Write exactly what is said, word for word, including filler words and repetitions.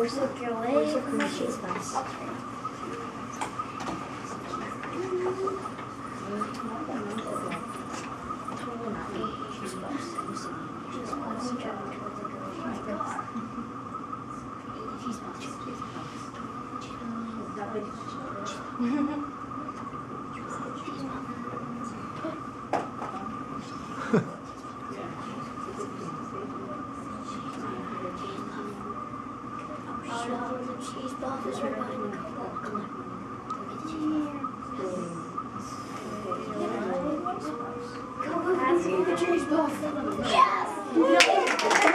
away from my cheese bus. Cheese buff is right behind the couple. Come on. Go get the cheese buff. Yes!